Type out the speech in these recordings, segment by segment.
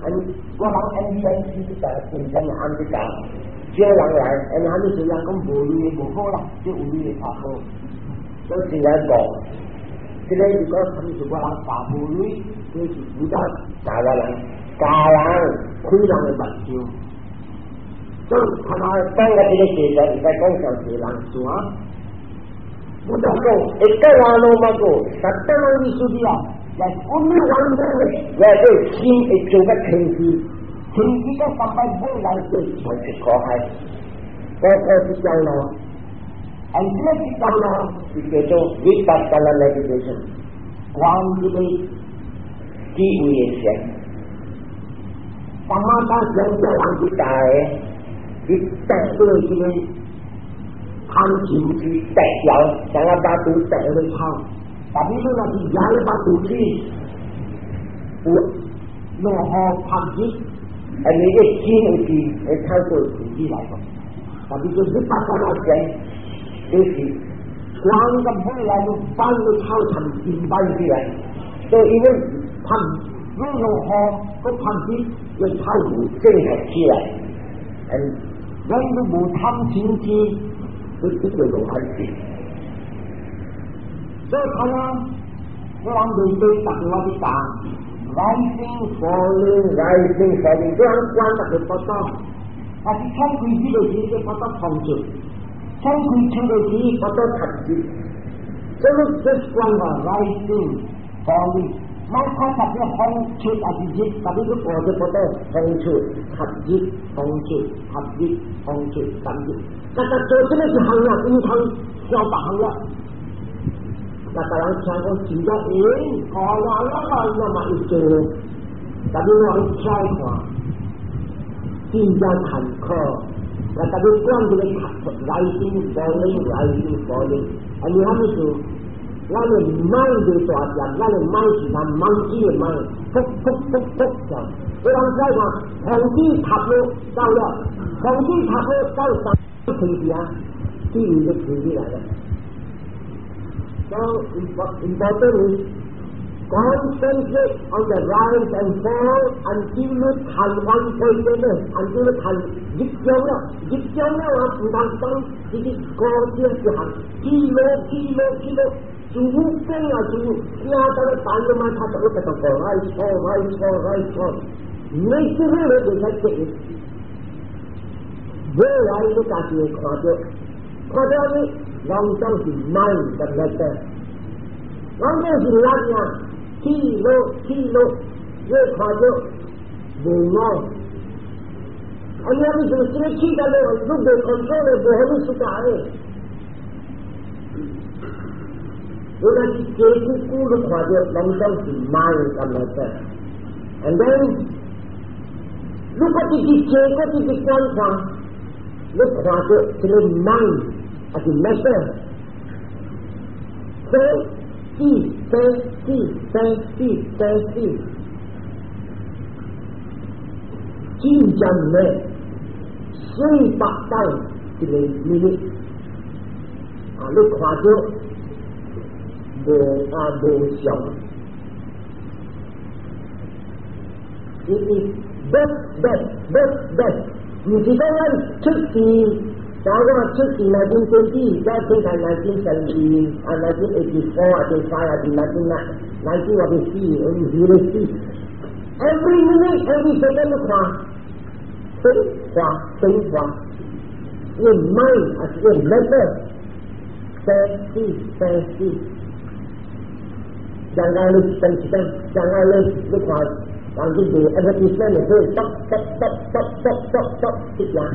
orang NBC kita tinggal Amerika, dia orang lain, kami sudah kan boleh lah, dia boleh apa, so tinggal kau, kita juga kami juga orang tak boleh, dia sudah kalang, kurang baju, so kalau tengah dia kita, kita kau sampai langsung, mudah kau, ikan mago, satu orang sudah. There's only one way where they see a sugar candy. Candy kan sampai bulan itu masih kohai. Kau fikir lo, anda fikir lo, itu vipassana meditation. Kuang jadi diuji. Sama kan jalan kita kita tu jadi hantu kita yang jangan batu tak boleh tapi itu nanti jalan batu ni, noh pagi, ini kini tahu tu lagi. Tapi tu vipassana je, itu kuang kan boleh lu bantu tahu sampai bantu lagi. So ini pam, noh tu pagi, lu tahu jenis dia. And when you buat tinggi, itu lu hati. So kalau orang itu tak boleh kita rising, falling, orang kuat tak berpotong. Tapi kan kunci itu dia potong pangcut, kan kunci itu potong hati. So just one rising, falling. Maka tapi pangcut aja, tapi itu potong pangcut, hati, pangcut, hati. Kata tu ni hanya ini siapa hanya. Kata orang cakap tidak kalau nama itu, tapi orang cakap tidak hantar. Kata bukan dia rising, falling. Ini apa itu? Lalu main di suatu, lalu main kita monkey main, puk. Orang cakap hongki tahu dia, tinggi lagi. So important is concentrate on the rise and fall until you can one point until you can dịch dấu là tentang jadi kau Tuhan kilo suhu kena suhu nyata le panjang mata tak kata kau rise fall nature le bisa cek boleh itu kasih kode ni langsung di main dan letter langsung di lanya kilo ye kode bunga orang ni semestinya kita le untuk berkontrol le boleh suka ni orang ni keku le kode langsung di main dan letter and then lupa di kuan look at it to the mind as a measure. See. Jinjam me, sui baktai to the minute. Look at it, bo xiao. It is best. 你知道我出世1920 再生在1970 1984 1985 1993 every minute every second 升华 in mind as in letter fancy jangan lupa yang itu advertisement itu stop ya.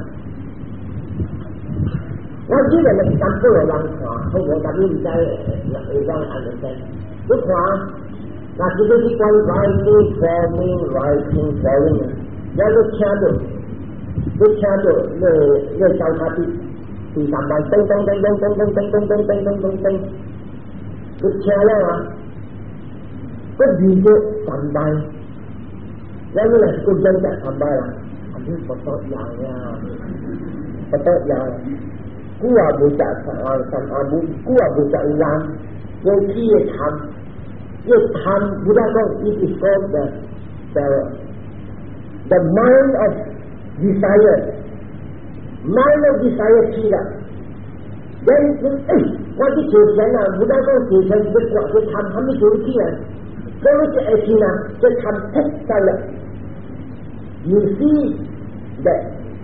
Nanti ada campur orang tua, saya tapi orang understand. Lupa, nanti itu kan writing. Lalu shadow, le tahu hati, di tambah teng. Kecil lah, begitu tambah. Lalu lah kuda tak sampai lah. Ada foto yang kuah buka ulang, yang dia tham budak kau it is called the the mind of desire 去了。人我去求钱啊，不但讲求钱，就他们求去啊，所以是爱情啊，就他们太上了。You see that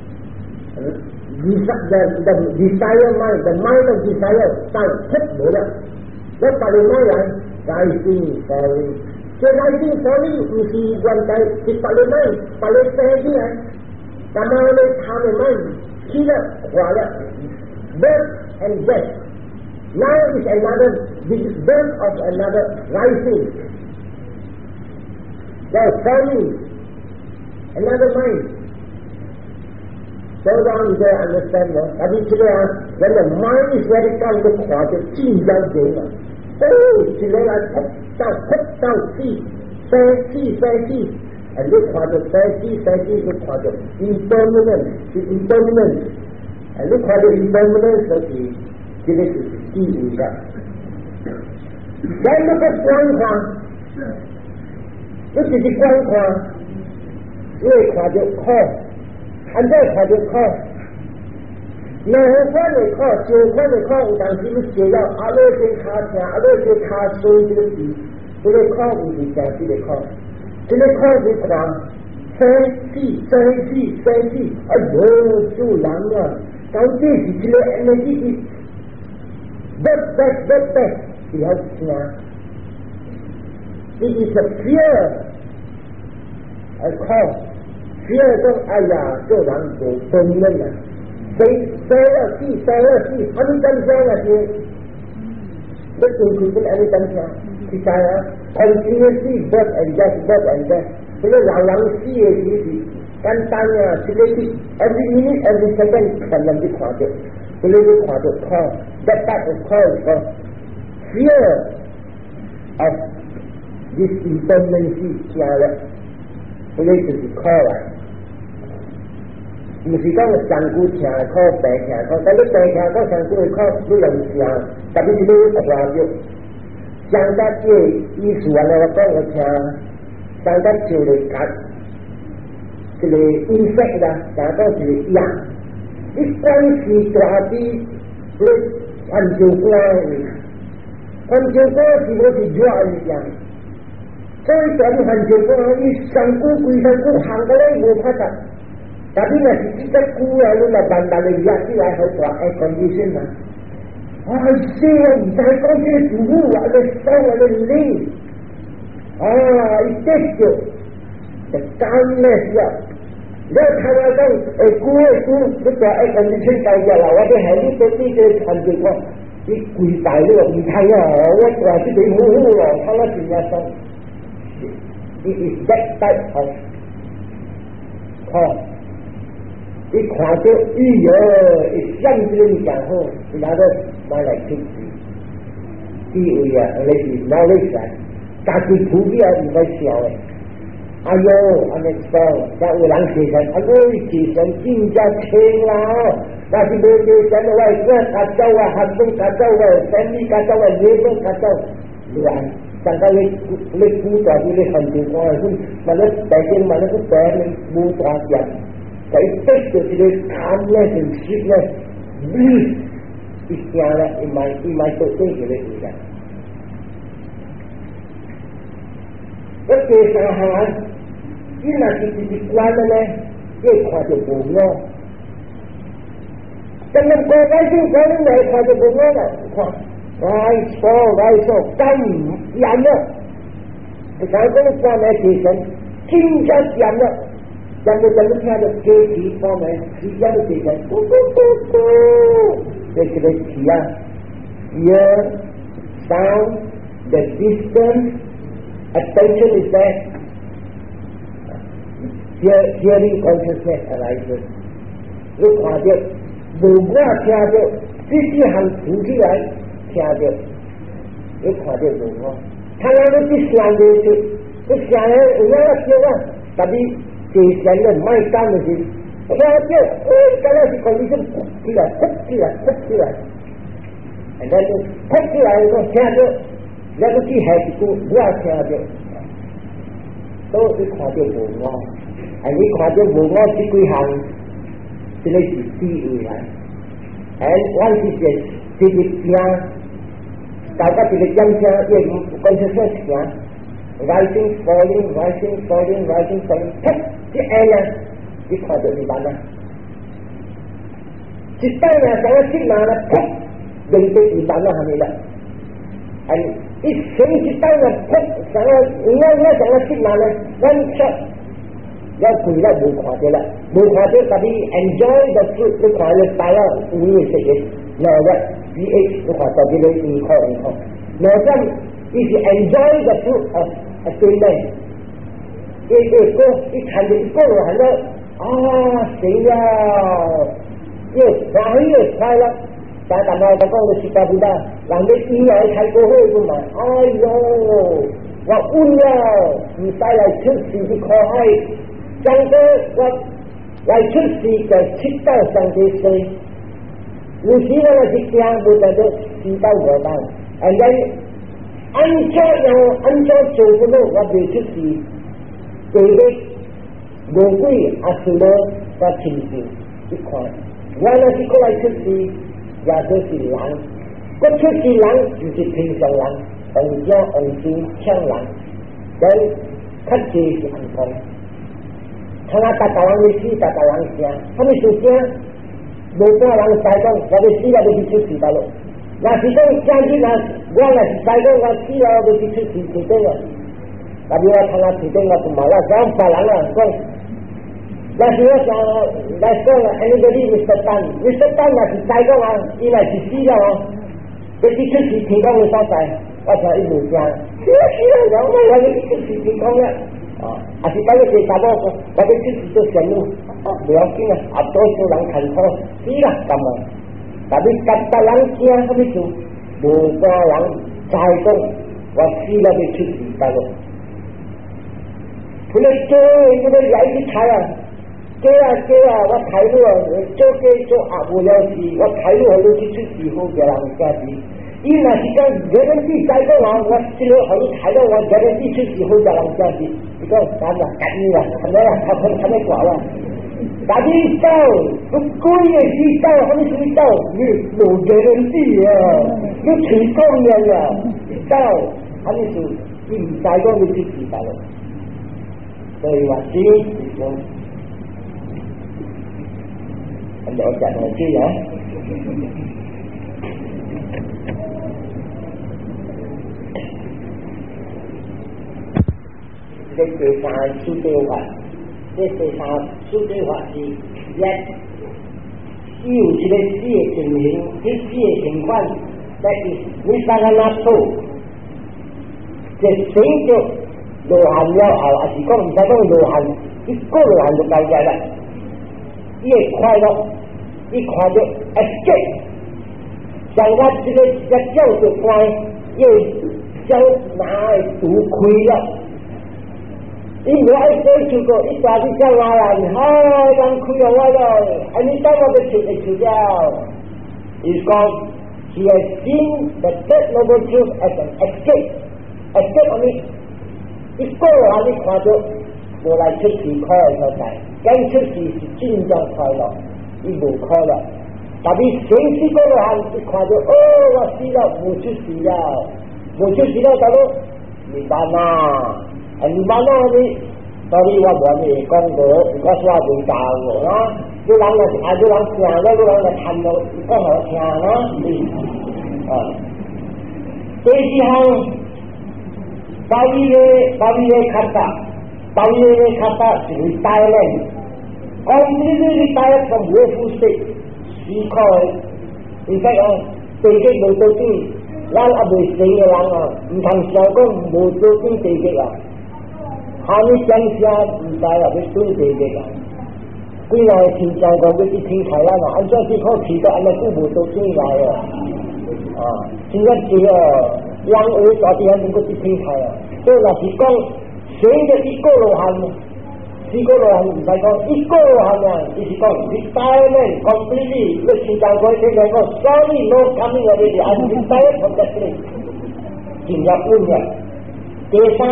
the desire mind, the mind of desire 上太没了，我把你买来rising falling，这 rising falling 不是原来是把你买，把你飞起来，干嘛呢？他们买去了，花了 birth and death. Now is another birth of another rising. There's falling, another mind. So long you don't understand that. Tapi when the mind is very strong, the heart is 紧张起来。起来了，突到气，生气，and this heart is 生气，this heart is impermanent, and this heart is impermanent 所以这个是第五个。在那个光况，这就是光况，越看就看。现在看就看，两块的看，九块的看，有当时你写到阿拉先卡车，阿拉先卡水这个字，这个看不是正式的看，这个看是看生气，哎呦，就人啊，到底是这个 energy 是不要听 ，it is a fear， 看。第二种，哎呀，这人有分类了，谁要气，他们真相那些，这东西跟人真相，其他啊 ，continuously birth and death，这个老人死的其实简单啊，这个是 every minute every second 可能去看到，这个去看到看 that type of call fear of this impermanency 加了，这个就是 call 来。不是讲上古听考白听考，但你白听考上古的考你能听，特别是你看着，上得这意思完了我讲我听，上得就来讲，这个 insect 啦，上到是羊，你关系大啲，你环境关系，环境关系我是热一样，所以讲环境关系上古归上古行个咧无拍得。Tapi masih kita kurang lah bandar lihat ni lah sebab air condition lah. Saya kau ni dulu ada sound ada link. Itu the calmness ya. Dia kadang aku betul air condition kaya lah. Ada hari tadi dia sampai kau ni kui tai lu, ni tai ya. Awak rasa dia mulu lah. Kalau biasa, it is that type of call.一看到哎呦，一想起来你讲好，你拿着买来听。第二啊，那是脑力山，家己土地啊，唔该笑诶。哎呦，安尼讲，但有人提神，提神真正轻啦。但是没提神的话，我家走啊，学生家走啊，生意家走啊，业务家走，乱。但係你估到你很情況係，萬一大件萬一個病你冇大人。They take to the calmness and sweetness, bliss is there in my thinking with that. Cái kỳ sản hại, cái là cái quan này, cái khoa được bổ ngô. Cho nên cô cái gì cái này khoa được bổ ngô này, khoa, rai so, canh, yam đó. Cái quan này kỳ sản, chính chất yam đó. Jangan theo được kế khí form này, khí ra được thì cái để cái kia, ear, sound, the distance, attention is there. Hearing consciousness arises. Lúc hòa được, vừa qua theo được, cái hành thủ起来theo được, lúc hòa được vừa qua. Thằng nào nó chỉ sáng được chứ, cái sáng này nó là chưa à, tại vì kỳ sản là mai tan là gì? Ra chứ, cái này thì còn đi chứ, chỉ là thất chi là. Thành ra nó thất chi là nó xe chứ, ra nó chỉ hẹp thì cũng qua xe chứ. 都你看到无我，你看到无我这几项，这个是智慧啊。我是这个声，大家这个音声也跟着说声 ，rising falling rising falling rising falling， 这呢，你看到你办啊？这当然想要去哪呢？人对你办啊，还没的。一生去当然想要你想要去哪呢？one shot。要跪了无看到了，无看到特别 enjoy the fruit， 你看了大了有嘢食嘅，嗱嘅 pH 你看到啲你唔錯，嗱咁呢是 enjoy the fruit of attainment， 一看到一個人喺度啊死啦，越快樂，但係我講嘅是講唔得，人哋以為睇過去㗎嘛，哎呦，我暈了，唔使嚟出事啲可愛。上個我來出事就7到30歲，有時我係驚，冇就到4到5班，按照做嘅咯，我未出事，對嘅魔鬼阿是咯，我親自一看，我那是過來出事，也就是人，個出事人就是平常人，紅將紅錢搶人，咁較濟是唔同。看下大人的死，大人聲，他們說聲，無半人再講，我哋死了就去出事吧咯。若是講將軍啊，我若是再講我死了就去出事，就對了。但係我看下處境我就冇啦，講別人啊講，若是我想來講啊 ，anybody Mr. Tan 若是再講啊，伊若是死了啊，就去出事天光嘅所在，我想伊無聲，死了，我哋去出事天光啦。還是等佢哋打波，或者出事都上路，唔要緊啊！多數人勤苦，死啦咁啊！但係夾得人驚，咁樣做，無個人再講，我死啦就出事得咯。佢哋做嗰啲曳啲菜啊，做啊！我睇到啊，做啊無聊事，我睇到好多啲出事好嘅人家子。伊若是講人哋再講啊，我知道可以睇到我人哋出事好嘅人家子。你講咱就緊啦，係咪啊？睇咩話啦？但係到個官嘅知道，佢哋知道你冇人知啊，你全工人啊，知道，佢哋就你唔使講你知道咯。所以話只係講，咁我就係知啊。這第三處理法，這第三處理法是一有一個死嘅情形，這死嘅情況，你三個拿錯，就成咗羅漢了後，還是講唔使講羅漢，一個羅漢就夠曬啦。越快樂，一看到 escape， 像我這個一腳就快，又將拿毒虧了。因為喺過去個一大啲將來人，人開咗我咯，你當我嘅出嚟出咗。Is called he has seen the third noble truth as an escape. Escape 係咪？一個人你看到無嚟出事開嘅所在，咁出事是真正快樂，伊無快樂。但係成世個人一看到，我死了，無出事了，無出事了，大佬，明白嘛？你慢慢你，所以我冇你講過，如果說會教我啦，你人嚟睇，你人聽啦，你人嚟睇到，講我聽啦，第二項，包醫嘅看法是會帶嚟，你帶嚟個模糊式思考，而家講地基冇到邊，人未死嘅人啊，唔同上講冇到邊地基啊。下面講下唔使話佢準備嘅，佢話前上講嗰啲天台啦，按照啲可期待，按照父母都進來啊，前一次兩位大啲人嗰啲天台啊，所以嗱是講寫嘅一個路行，四個路行唔使講，一個路行啊，意思講 retirement completely，佢前上講嘅講 sorry no coming already，I'm retired from that place，進入半日。 desa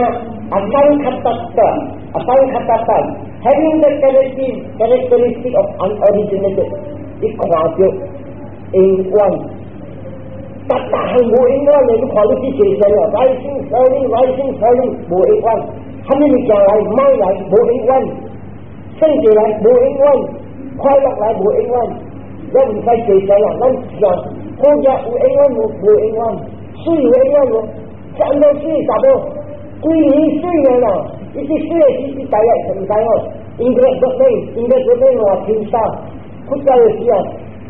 asangkhatatan, having the characteristic of unoriginated, equal in one. Tất cả hành vô in one,你看到啲邪神啊 ，rising falling 無 in one， 後面你講嚟貓嚟無 in one， 聖地嚟無 in one， 快樂嚟無 in one， 你唔使邪神啊，咱講好嘢無 in one 無 in one， 水無 in one 喎，賺到水達到幾年水嘅啦，呢啲水係幾大嘅，唔使喎，應該嗰邊話跳沙，佢就係時啊。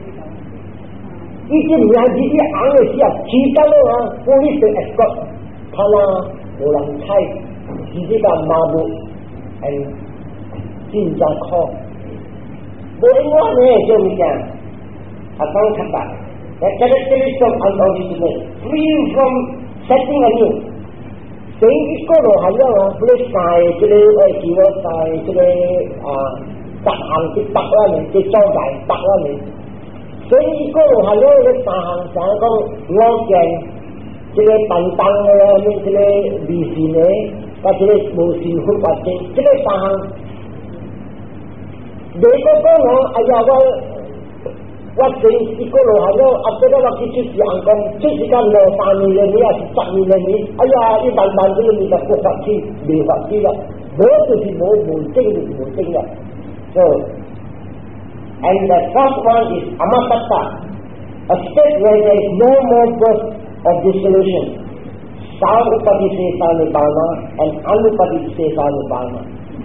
一年兩次啲硬嘅時候，其他咯啊，嗰啲對 escort， 睇啦，無人猜，自己嘅馬步係戰爭課，冇應該咩做咩嘅，阿當出嚟，但係characteristic of unoriginal, free from setting anew， 所以呢個咯係因為佢曬即係叫我曬即係實行啲白啦你，即係裝大白啦你。所以嗰度係咯，你大行成講攞鏡，即係笨蛋嘅，即係離線嘅，或者無線好或者，即係大行。你嗰個我哎呀我成時嗰度係咯，阿哥都話佢出時行講，出時間落3年你還是10年你，哎呀啲笨蛋嗰啲你就不發知，未發知啦，我就是冇精嘅，就。And the first one is Amatatta, a state where there is no more birth of dissolution, Savupadisesa Nibbana and Anupadisesa Nibbana.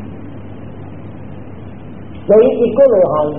所以一個羅漢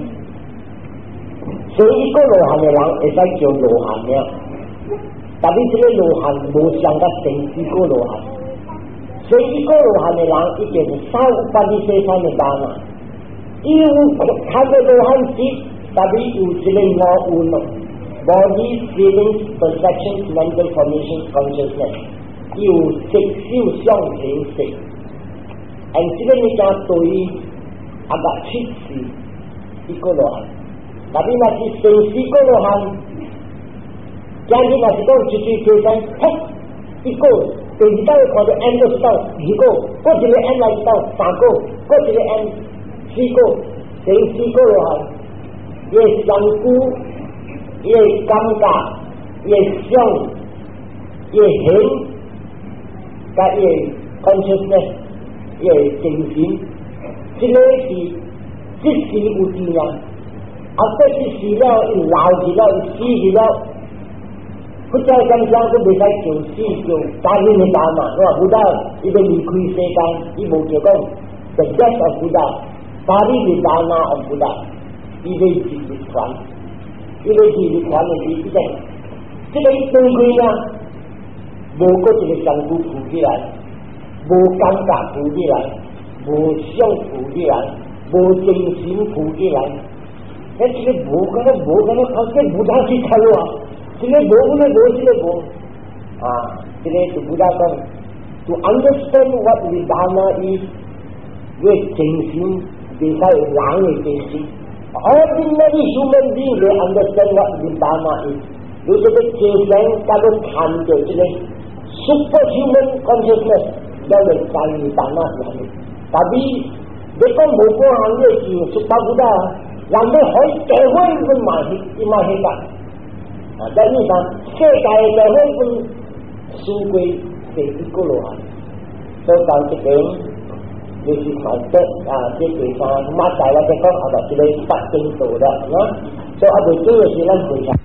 嘅人會使叫羅漢嘅，但係呢個羅漢冇想得成一個羅漢，所以一個羅漢嘅人已經係Savupadisesa Nibbana。要他嘅羅漢節，特別有這個我運 body, feelings, perceptions, mental formation, consciousness， 要色受相形色，而這個你講對阿個出世一個羅漢，特別那是成四個羅漢，將啲那是講出世生噗一個，第二道看到 N 都知道二個，嗰一個 N 來知道3個，嗰一個 N。四個，成四個羅漢，越相顧，越尷尬，越想，越興，加越 consciousness， 越精神，這個是即時有自然，啊，這是死了，一老去了，一死去了，不再咁想，佢未使叫死叫打你嘅打嘛，我話不得，呢個離開世界，呢冇叫講 the death of Buddha。Body Nibbana of Buddha， 呢個是絕傳，呢個是絕傳嘅意思。這個對佢啊，無嗰一個相顧浮起來，無感覺浮起來，無想浮起來，無精神浮起來。這個無可能，他這無常去睇喎，這個無，啊，這個是Buddha講 ，to understand what Nibbana is， 越精神。They say language. Ordinary human being they understand what Nibbana is. Look at the children, kalau kandil, superhuman consciousness, dia mencari Nibbana. Tapi mereka buku hanya si Super Buddha, lalu hoi kehoi pun imahika. Dan ini kan, sekali kehoi pun sungguh keikolohan. So kalau kita This is my third tiết mắt tại là cái con ở đây đây bắt tinh tổ đó nhá. So ở đây chưa chỉ là người khác.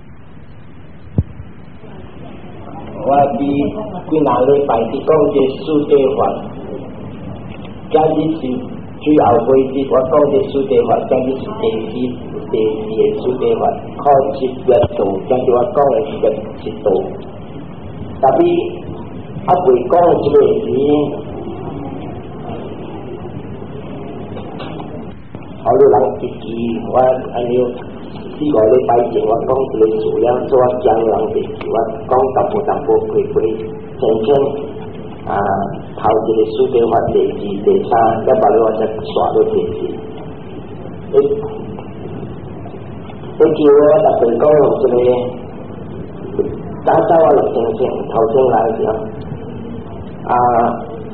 Và đi cái nào lên bài thì con về su tê hoạt. Cái gì sự chủ yếu với thì con về su tê hoạt, cái gì sự tê su tê hoạt. Con chỉ biết tổ, cái gì con là chỉ biết chỉ tổ. Tapi apa con chỉ biết họ lưu lắng kỳ kỳ và anh yêu khi gọi lên bài chuyện và con từ lịch sử yang cho chẳng lắng kỳ kỳ và con tập bộ quỷ chân chân thảo chỉ lịch sử kế hoạch để xa các bà lưu sẽ xóa được kỳ kỳ cái chiều đặc biệt con làm cho nên đã sao là chân chân thảo chân lại gì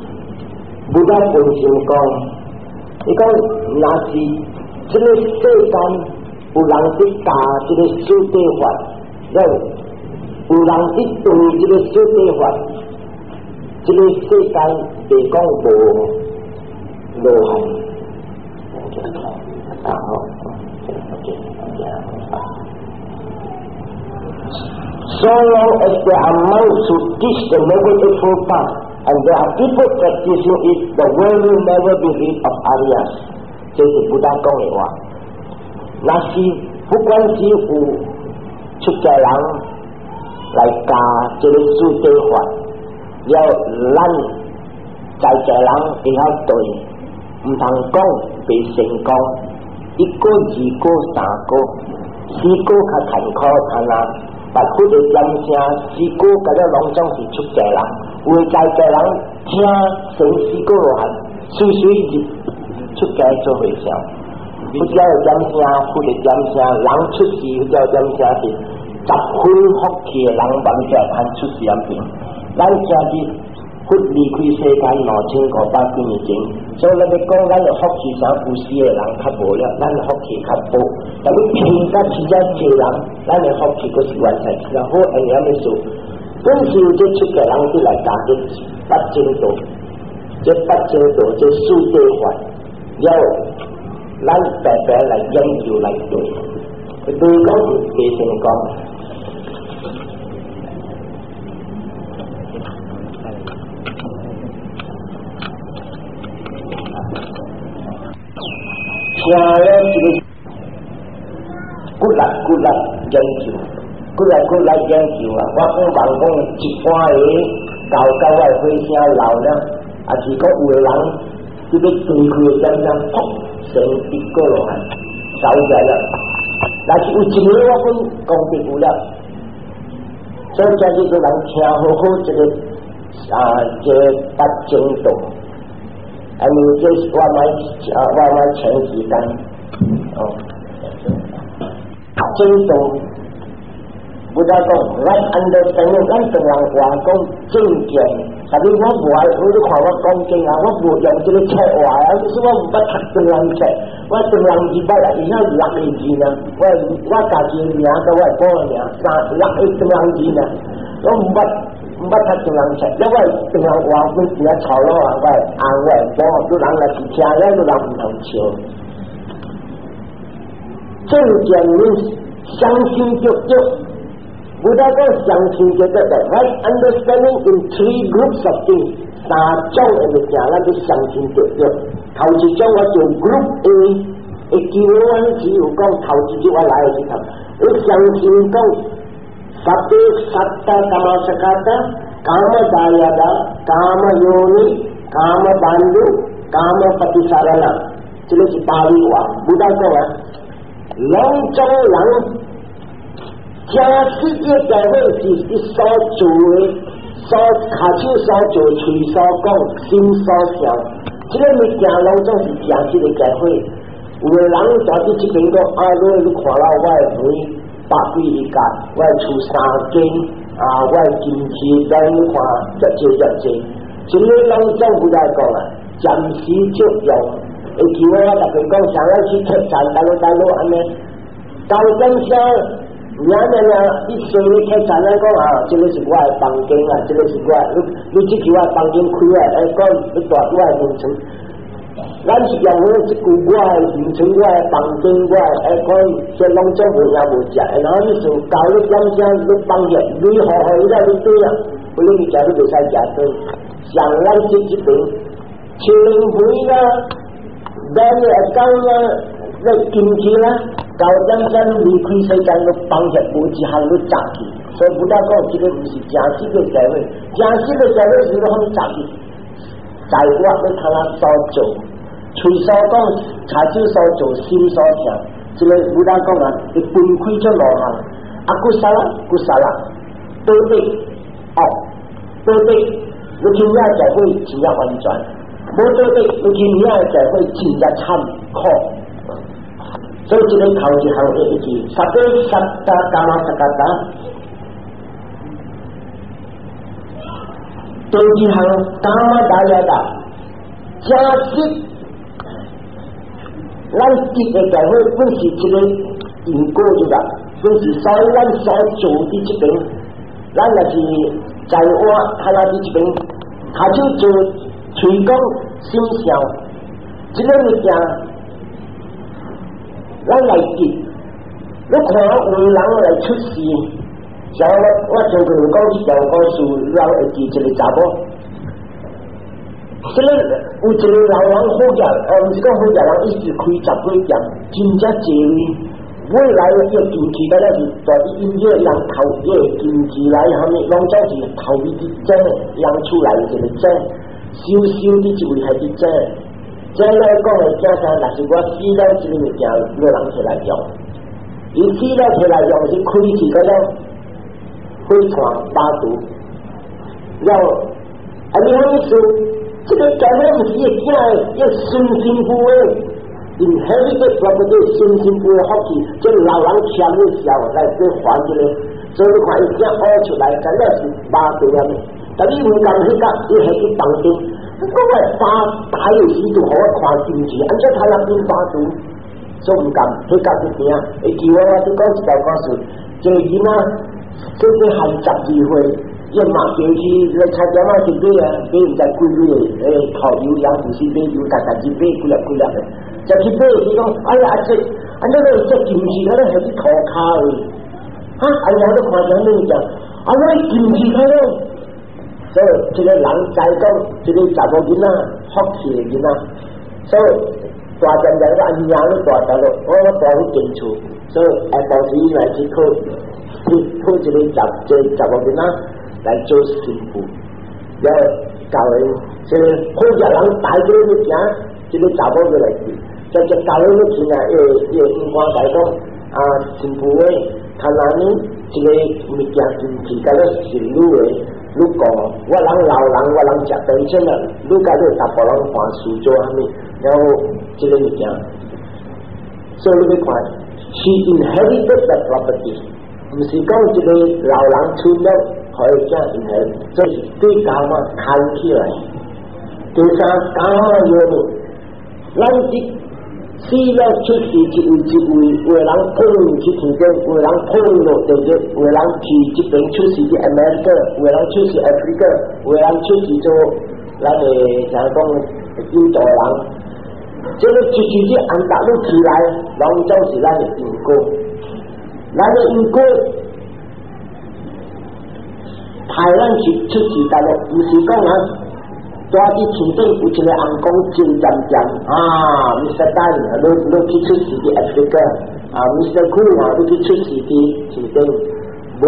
不但本身讲，伊讲若是这个世间有人去教这个守地法，有人去对这个守地法，这个世间袂讲无落限。So long as there are monks who teach the Noble Eightfold Path, and there are people practicing it, the world will never be rid of Aryas. 这是不但讲的话。那是不管是有出家人来教这个守地法，了咱在家人会晓对，唔通讲袂成功，一个、二个、三个、四个较坎坷看啊。白虎的音声，四个甲了拢总是出家人，有在家人听成四个落汉，随随入出家做会上。不叫音声，虎的音声，人出世不叫音声是十分福气的人，万家盼出世人平。咱今日佛离开世间2500几年前，所以咱要讲咱的福气啥有时的人较无了，咱的福气较多。但你拼甲其他济人，咱的福气佫是完全其他好安尼样事。本是有这出家人去来教这八正道，这八正道这守地法，了咱白白来研究来对，对讲是袂成功。听了这个骨力研究，骨力研究啊！我讲人讲一般的到我的火声老了，也是讲有的人这个对开的点砰成一个落来，烧起来了。但是有一个我讲功德有了，所以这个人听好好这个这八正道。这是我买前时间正道，不再讲咱understanding，咱同人话讲正见，但是我无爱，你看我讲正啊，我无用这个册话啊，就是我唔捌读中人册，我中人字捌啊，而且6个字呢，我家己名甲我报个名，6个中人字呢，我唔捌。唔捌读中人册，因为中人话本时啊吵咯啊，我我报，都人来是听了，都人唔通笑。正见面相信就不但讲相信就得 right understanding in 3 groups of things， 3种的物件，咱就相信就。头一种我做 group A， 会叫我只有讲头一种我来的时候，我相信讲。Satu satta kama sakata, kama dayada, kama yoni, kama bandu, kama patisarana. 这个是巴利话，不但讲啊，两种人，这世界社会是所做的，下手所做，嘴所讲，心所想，这个物件拢总是正这个社会。有的人在这边讲，你看到我的钱。100几个，我厝3间，我金器在你看，这，这个拢总不来讲啊，暂时作用，会叫我大家讲，想要去客栈，大陆安尼，到今下，一说你客栈来讲啊，这个是我的房间啊，这个是我，你这是我的房间开啊，讲你大我的名称。咱是用我这句我的名称，我的房间，我的可以，这拢总无也无食，然后你就教你点声，你放入，你好好你来你对啊，不然你食你袂使食对。像咱这边，青梅啦，咱的狗啦，那金鸡啦，到点声离开世间，你放入无一项你砸去，所以不但讲这个不是正式的社会，正式的社会是拢砸去。在我要看他所做，嘴所讲，下手所做，心所想，这个不但讲啊，你分开出路行，骨杀啦，对不对？对不对？你今日就会真正完全，无对不对？你今日就会真正惨苦。所以这个头一行的一句，萨多萨达伽玛萨嘎达。第二行伽玛达雅达， 假设咱结的教会本是一个因果对吧？本是所以咱所做的这边，咱也是在我看到的这边，他就做推广形象，这个物件，咱来结。你看有人来出事，像我做过讲一条故事，人会记一个查某。这个有一个老人好食，唔是讲好食人，一直开10几店，真正济。未来要经济嗰陣時，在啲音樂人投嘅經濟來後面，攏總是投呢啲正人出來一個正，少少啲就會係啲正。正來講嚟講下，但是我死咗這個物件，有人起來用。而死咗起來用是開始嗰種飛船巴肚，然後你可以說，這個教會唔是要順心服務。inherited property 信心不會學習，即係老人簽嘅時候嚟俾還嘅咧，所以你看一隻屙出來，真係是巴肚啊！但你唔敢去甲，你係去當兵，嗰個巴打嘅時就好看進去，按照他那邊巴肚，所以唔敢去甲去邊啊！你叫我都講一條故事，這個囡仔即係係12歲，一馬叫去嚟參加嘛去買啊，買唔知幾多誒烤油羊不是買油，家己買幾粒嘅。就去買是講，哎呀這，安尼個這金子，佢咧係啲塗骹嘅，哎呀都看上你講，你金子佢咧，所以這個人在講，這個查某囡仔學起嘅囡仔，所以大陣就個阿娘都大條咯，我大去進出，所以當時來去考這個查某囡仔來做媳婦，然後教佢，這個好日人大咗去行，這個查某就來見。在教會裏邊啊，因為我大講啊，新婦嘅，看哪呢？這個物件進去，嗰個是女嘅，女講，我人老人，我人食飯先啦，女家都大部人還事做下面，然後這個物件，所以你看 ，she inherited the property， 唔是講這個老人出咗可以將 inherit， 所以對家嘛看起來，對啥家嘛有呢？咱啲。死了出事一位，有人碰去天邊，有人碰落地嘅，有人去這邊出事嘅 America， 有人出事 Africa， 有人出事做咱嘅就係講印度人，這個出事啲安達路起來，攏總是咱嘅因果，咱嘅因果派咱去出事，但係唔是講啊。在啲前邊有一個人講真針啊 ，Mr. Dan， 你去出事啲 Africa， Mr. Cool 你去出事啲前邊，無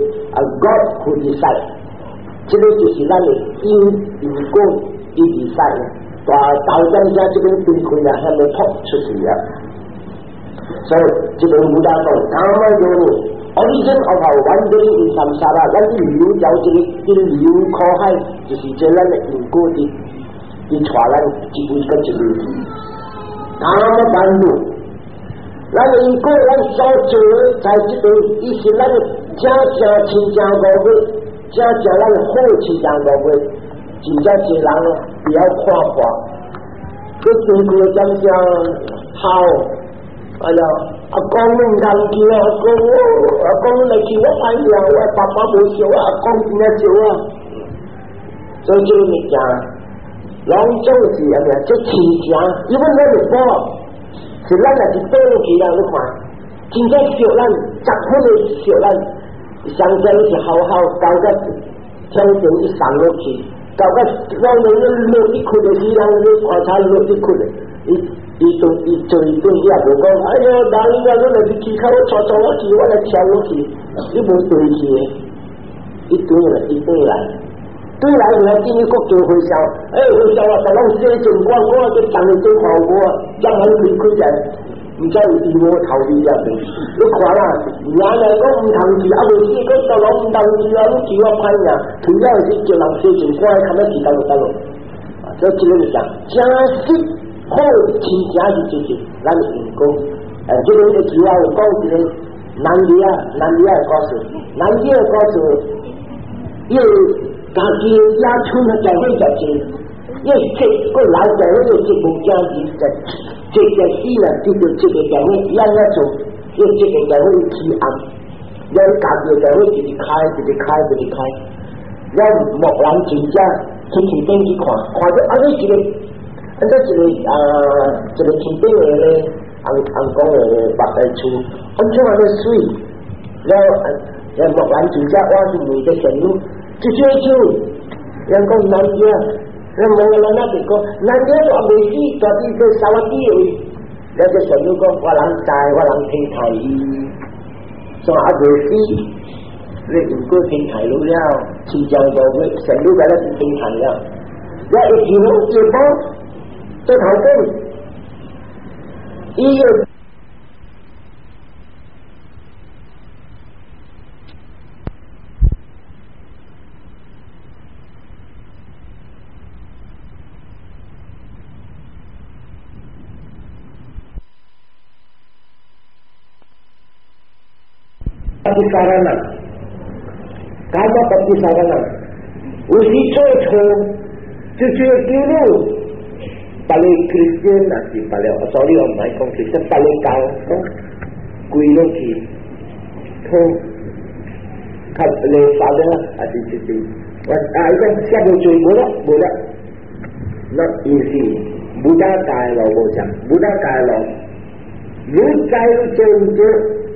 God who decide， 這個就是咱嘅因果啲 decide， 大戰者這邊對佢啊，係咪撲出事啊？所以這邊冇得講，啱啱講。Origin of our wandering in samsara， 咱啲旅遊有這個旅遊靠海，就是這咱嘅因果啲帶咱一位跟一位去。啱啱辦到，咱嘅因果咱所做在這邊，伊是咱正親正無會，正咱好親正無會，真正一人不要看破，佢辛苦正正好，哎呀。阿公唔敢叫阿公嚟叫我睇呀，我爸爸冇笑啊，阿公點解笑啊？所以這個物件，攏總是係咪？即親情，因為咱嘅寶，是咱也是倒去啦，你看，真正笑咱，10分嘅笑咱，上正是好好搞個天上一上落去，搞個讓人落一窟嘅時，讓人觀察落一窟嘅，伊做伊對伊也無講，哎呀，人家都來去口我坐我去，我來跳我去，你無對去嘅，一對來，對來就係今日國做會上，會上啊，大佬寫情況我就當你做效果啊，將佢開就唔知有啲我頭啲入嚟，你看啦，人嚟講唔同字，啊未試過大佬唔同字啊，你叫我批呀，除咗係叫人寫情況，看得幾得落，所以這個就講假設。好親情就是咱的因果，這個主要講一個南亞的故事，南亞的故事，因為家己野村嘅教會就係， 因为这个老教会有这部家庭的，这个死了就这个教会让他做，因为这个教会起案，让教会教会自己开，让莫人真正去前边去看到啊，你这个，这个前边的咧，讲的白的厝，安怎啊咧水，然后莫人真正我是为的神路，就人讲男仔，人冇人那边讲，男仔就未死，大啲佢沙瓦啲嘅，有隻神路講我人債，我人聽題，所以未死，你如果聽題路了，市場就會神路嘅咧就聽題了，一條路接波，做頭先，呢個。sarana, kata tapi sarana, usi coco, cucu dulu, paling Kristen nasi paling, sorry om my Kristen paling kau, kuilo ki, tu, kat le father ati cucu, itu siapa cuci bola, not easy, Buddha kaya lo bocah, Buddha kaya lo, lu kaya cuci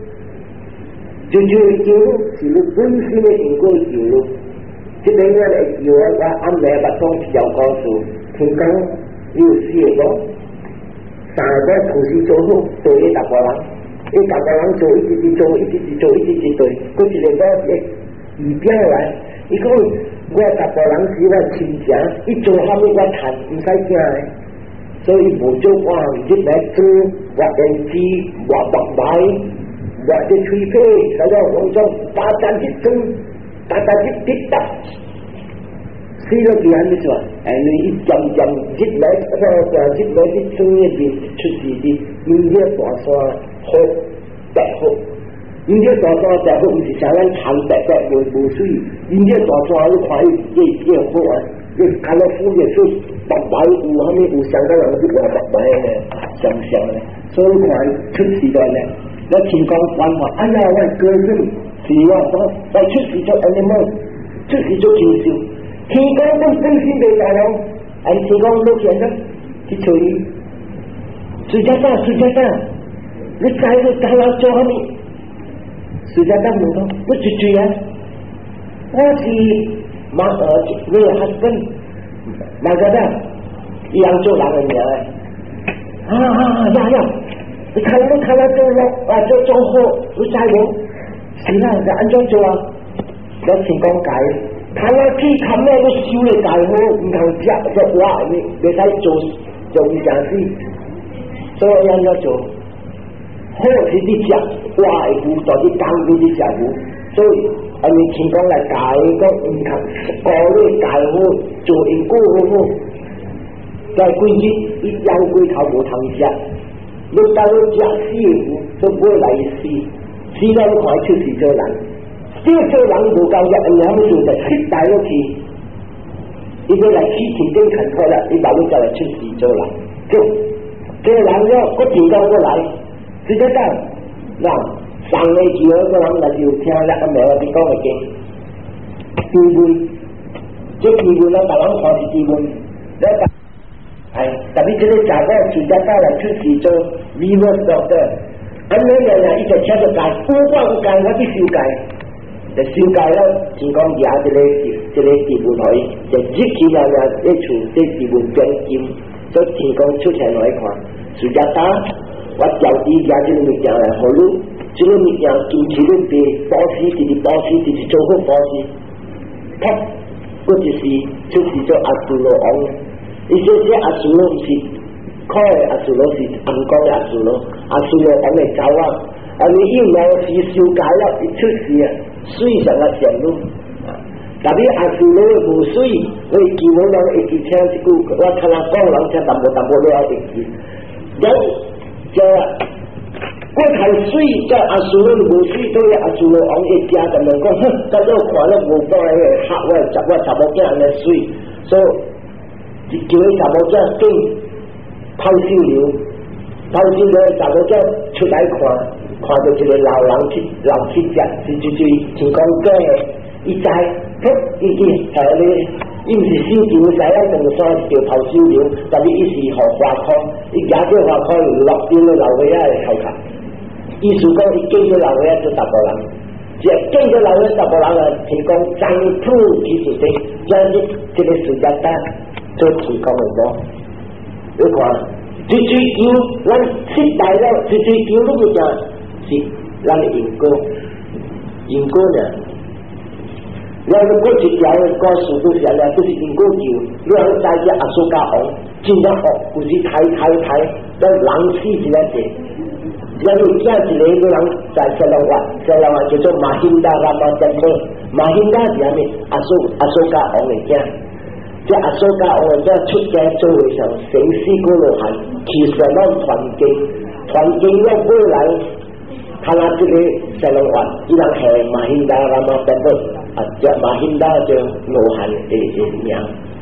jujur itu silu pun sini ingkul silu. Sebenarnya jual ambil batong sejauh kausu, tinggal usia itu, sahaja kursi jodoh, toye tak orang, tak orang jodoh itu, kau tidak tahu ibiar lah, itu gua tak orang siapa cinta, itu kami gua tan, misalnya, so ibu jodoh orang jadi tu, buat energi, buat baik. Buat dia cuipe, kalau orang tata jitu, tata jitak, sila kian ni semua. Ini jam jit lagi, jit lagi sungai di cuci di India puasa hok, tak hok. India puasa tak hok mesti jalan cantik tak bersui. India puasa lu kaya dia hok ah. Kalau punya tu tak baik, kami usang dah lagi buat tak baik, siang ni. So lu kaya cuci dah ni. 那情况繁华，哎呀，我个人希望说，在出事做 animal， 出事做禽兽，天光都真心的大佬，哎，天光都见得去处理，水家大，你在那大佬做什么？水家大门口，我追啊，我是你的husband，马家大，扬州人的名呀。你看到这个这中货不在我，是啦，就安怎做啊？有成功解，睇下基冚咩都燒你大貨，唔同只哇！你睇做一件事，所以應該做，好似啲隻哇股在啲監嗰啲隻股，所以你成功嚟解個唔同個啲大貨做應高好，在規日一有龜頭冇頭隻。你到了假死都不会来死，死到快出事做人，这做人无够嘅，你还没做就失大咗去，你都来起前丁勤快啦，你到咗就嚟出事做人，做人咗個條到過嚟，只得得嗱上你住嗰個人嚟就聽啦，咁樣啲講嘅經，機會，即係機會啦，大佬看是機會，tapi jenis jaga sudah tahu cuci tu reverse doctor. Anda yang itu cakap kan, bukan lagi siukai. Dan siukai lah, tinggal dia jenis tibu noi. Dan jika yang itu tibu jengkim, so tinggal cuci noi kuat. Sudah tahu, wat jauh dia jenis yang holu, jenis yang jenis di bosi, jauh bosi. Tak, betul cuci tu asulo orang. 一些阿苏罗是开阿苏罗是暗讲阿苏罗讲嚟走啊！你要有是小解啦，一出事啊，水上嘅上路啊！特別阿蘇羅無水，我哋見到人一支聽一句，我睇下講人聽淡薄都有一支，人就我睇水，即阿蘇羅無水，都係阿蘇羅講一家咁樣講，哼，咁都看得無幫嘅客，我十個囝嘅水，所以。 一叫伊查某仔紧抛手榴，抛手榴查某仔出来看到一个老人老乞食，像讲假的，伊知，伊下咧，伊毋是手榴，知影长山是叫抛手榴，但是伊是互花科，伊举着花科落张个老伙仔的头壳，意思讲伊见着老伙仔做查甫人。只见到老人查甫人啊，提供张铺技术的，将这个时间单做提供很多。你看，追求咱失败了，追求那个讲是咱的因果呢。咱如果一条的故事都是安尼，就是因果球，你人在只阿苏加王，真正学，有时抬，咱人死一个地。因为这一个人在西朗湾叫做马辛达拉玛德克，马辛达是啥物？阿苏加王的囝，这阿苏加王的囝出家做为上生死过路汉，其实咱传经了过来，他拿这个西朗湾，伊人系马辛达拉玛德克，这马辛达就路汉的名。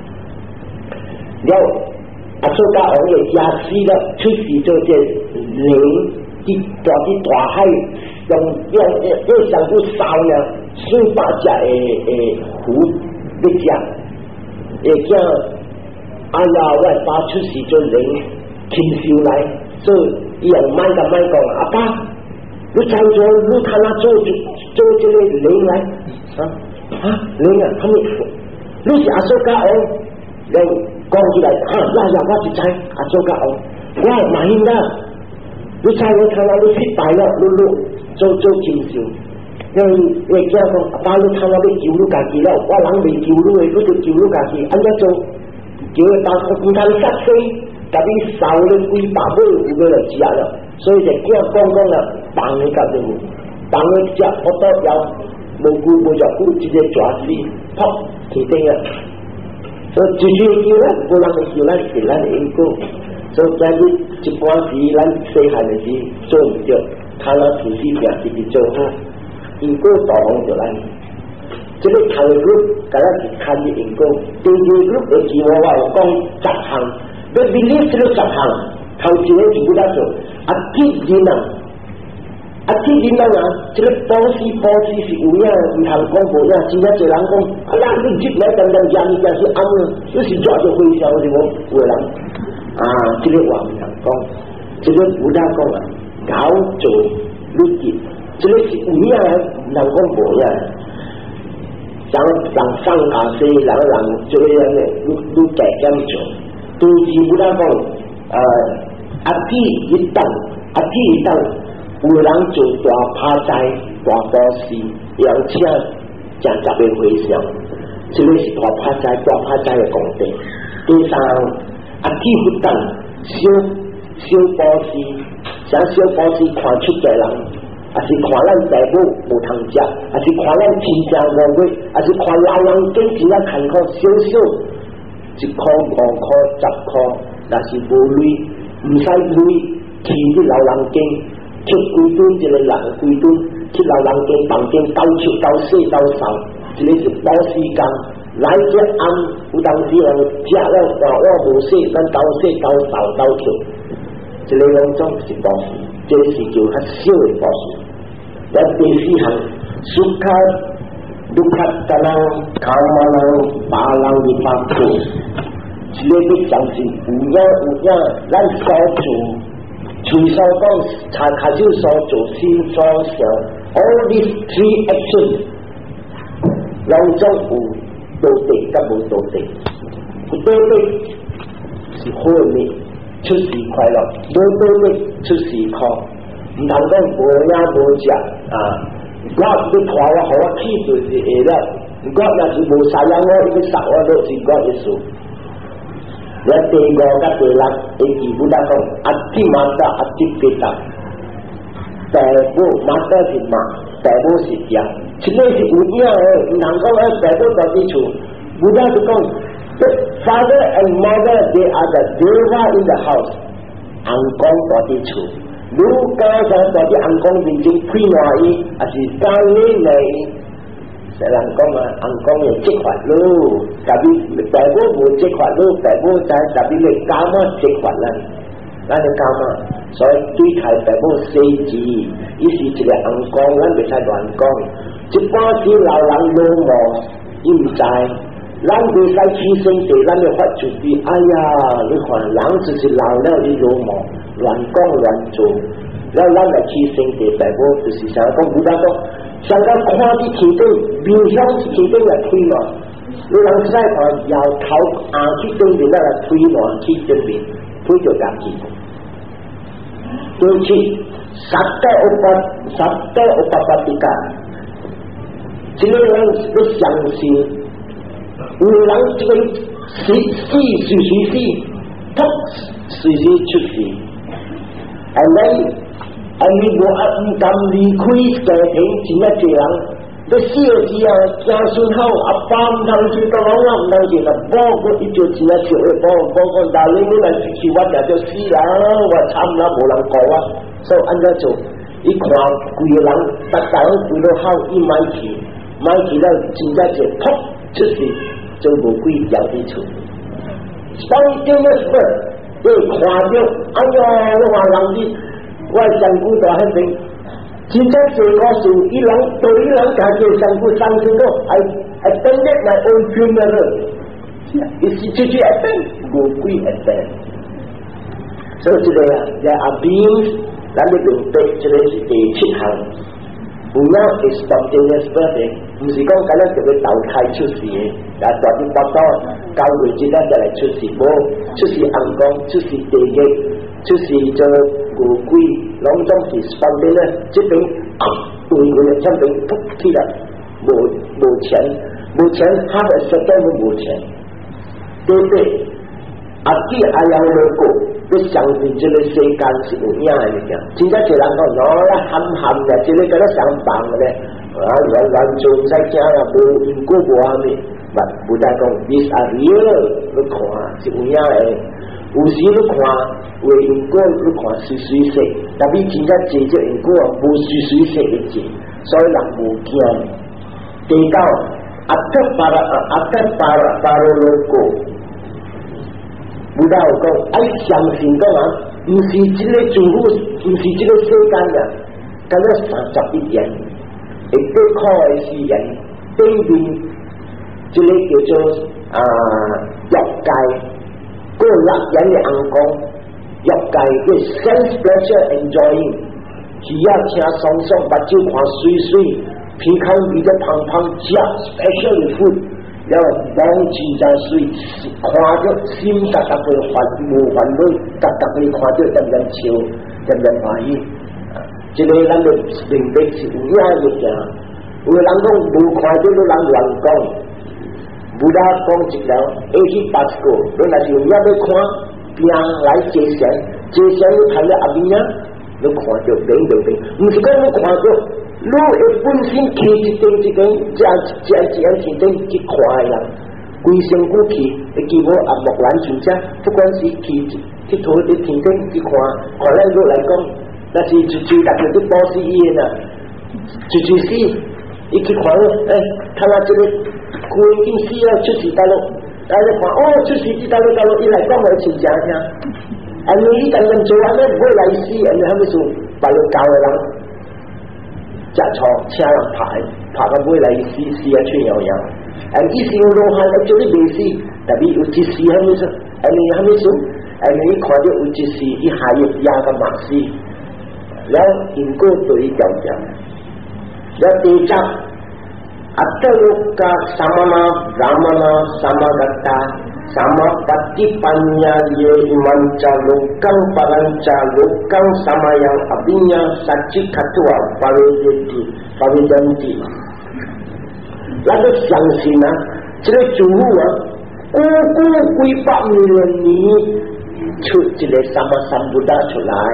了阿苏加王的家死了，出世做这灵。大海用上不烧呢，水把只的湖要食，会叫哎呀，我爸出世做人亲手来，所以伊用慢讲，阿爸，你参做，你看他做这个人来，人啊，他们，你是阿苏加王，要讲起来，我就知阿苏加王，我马英达。你猜我看到你失败了，你做真少，因为叫讲阿爸，你看到你救你家己了，我人未救你的，你就救你家己，安怎做？叫伊当唔通杀死，甲你烧了几百尾，有个来食了，所以就叫讲了，放你家己，放你食，我到要无直接抓死，噗，起定啊！所以就是叫咱，无人会叫咱是咱的因果。所以在一般时，咱细汉的时做唔着，看咱自己命自己做好，因果导向着咱。这个头一grup，甲咱是看的因果，第二grup的字我有讲10项，要 believe 这个10项，头一个全部在做，铁人啊，这个保持是有影，唔通讲无影，真正侪人讲，咱你入来等人家是暗了，你是抓着回消是无？有人。这个话唔通讲，这个不大讲啊，搞做律己，这个是有影啊，唔通讲无影。人上下世，人做样嘅，你大咁做，都是不大讲。阿弟一等，有人做大趴债、大保事，而且正特别回想，这个是大趴债嘅功德。第三。阿弟不等小保事，像小保事看出家人，还是看咱父母无通食，还是看咱亲情无过，还是看老人经济啊坎坷少1块5块10块，那是无累，唔使累，去啲老人家出几吨一个人几吨，去老人家房间斗出斗洗斗扫，这个是保时间。来这暗有当时人食了大碗无洗，咱斗洗斗扫斗跳，这个两种是保事，这是叫较小的保事。咱第4项，苏卡杜卡达人、卡马人、巴人的法度，这个要相信有影，咱所做，随手讲，开始所做，心所想 ，all these 3 actions， 两种有。道德甲无道德，道德是好命，出世快乐；无道德出世苦。唔通讲无影无食我你拖我，互我气就是会了。我若是无杀人，我要杀我都是我的事。咱第5甲第6的基本来讲，阿弟马达阿弟别达，大夫马达是马，大夫是爹。这个是有影的，唔通讲大夫到底处，不但是讲 father and mother they are the deva in the house， 阿公到底处，如家上到底阿公面前开满伊，还是家里内， 人讲啊，人讲嘅积法咯，特別大哥冇積法咯，大哥就係特別你教乜積法啦，咱就教乜，所以對睇大哥四字，伊是一個人講，咱袂使亂講。一般時老人老無，伊唔知，咱袂使起身地，咱就發出啲，哎呀，你看人就是老了，你老無，亂講亂做，然後咱來起身地，大哥就是想講，唔得講。想到看啲其中，面向其中嚟推嘛，你人使話由頭硬去對面咧嚟推嘛，去對面推就夾住，對住實得我爸爸啲㗎，這個人都相信，有人這個死突隨時出事，你無唔敢離開家庭，真係這樣。你小時啊，家孫好，阿爸唔通去到老啊，唔通去啦，幫佢一條真係少嘅幫佢，但係你嚟去我就就死啦，我慘啦，冇人講啊，所以按照做，一看貴人，大家都貴到好，一買起了真係就噗出事，就無貴有啲出。Spontaneous birth， 你看到，哎呀，你話人啲。我係上古代喺邊，真正做個事，伊人對伊人家嘅上古上升到係等於係安全嘅咯，伊是直接係等無歸係等，所以這個啊，在阿邊，咱哋明白這個是第七項，有影係 spontaneous birth， 唔是講咁樣就會投胎出世嘅，但係啲報道教會之間就嚟出世冇，出世暗光，出世地獄，出世就。無歸，攏總是方便咧，這邊對佢嘅產品撲起來，無錢，他嘅實在都無錢，對不對？阿弟阿養老過，你相信這個世間是有影嘅物件，真正一人講，我咧冚嘅，這個咁樣想辦嘅咧，亂做唔使驚啦，無因果無啱嘅，唔但講 this are real， 你看是有影嘅。有時你看為因果，你看水色，但係真正這因果無水色嘅字，所以人無驚。第九，阿德巴羅羅果，唔得講，愛相信講啊，唔是這個政府，唔是這個世間嘅，咁樣31人，亦都靠嘅是人對面，這個叫做欲界。個人嘅眼光，欲界嘅 sense pleasure enjoying， 耳仔聽爽爽，目睭看水水，鼻孔鼻得胖胖，食 special food， 然後望真正水，看到心特特嘅煩無煩惱，特特嘅看到真真笑，真真歡喜。這個咱就明白是有影嘅物件，有人講無看到都人亂講。不但講一條80個，你若是用一要看，邊來接線你睇了後面啊，你看到明，唔是講你看到，你會本身起一點，這樣去看的人，規身軀去，你見我阿木蘭全家，不管是去拖啲天頂去看咱個來講，那是最大嘅啲保險醫院啊，最死，伊去看睇下這個。佢已經死了，出世大陸，大家看出世大陸，伊來講我親家聽，你等人做完咧，唔會來死，你係咪做大陸教嘅人，食錯請人拍個唔會來死啊，全有樣，意思我老漢做啲未死，特別有一時係咪做，你係咪做，你看到有一時，伊下日也個馬死，然後因果對調整，然後第七。Ataluka samana ramana samagata samapatipanya ye imanca lukang paranca lukang samayang abinya saci katua pavidanti lalu sangsina cire juhua kuku kuipak mileni cut cire sama sambuda culai